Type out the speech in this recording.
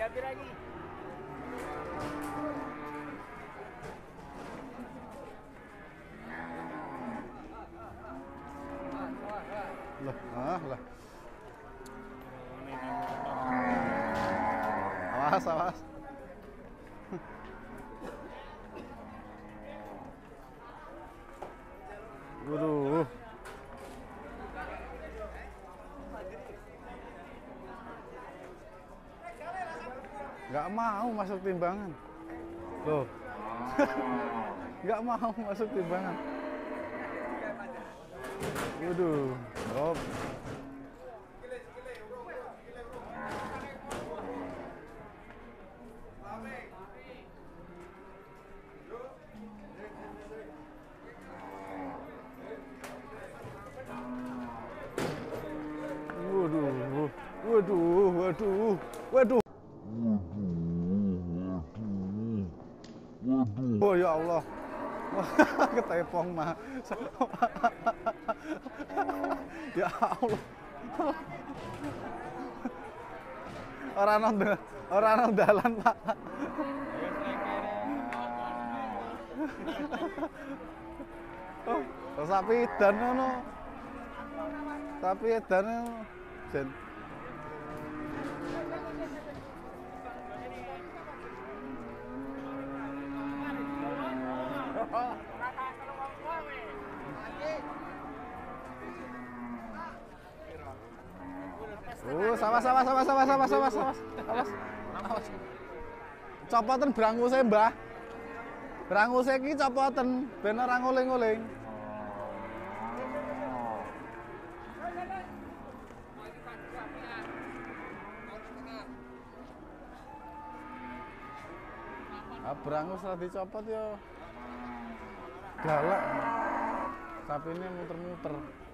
Cabai lagi. Lah. Awas, awas. Waduh. Nggak mau masuk timbangan. Loh. Nggak mau masuk timbangan. Waduh. Hop. Waduh. Oh ya Allah. Ketepong mah. Ya Allah. Orang nang dalan, Pak. Oh, sapi edan ngono. Sapi edan ngono. Jen. Sawas. Copoten branguse, Mbah. Branguse iki copoten ben ora nguling-nguling. Brangus lah dicopot ya galak, sapine muter-muter.